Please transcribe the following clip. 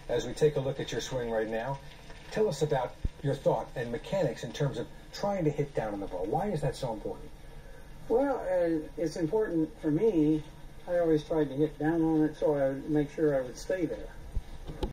as we take a look at your swing right now. Tell us about your thought and mechanics in terms of trying to hit down on the ball. Why is that so important? Well, it's important for me. I always tried to hit down on it so I would make sure I would stay there.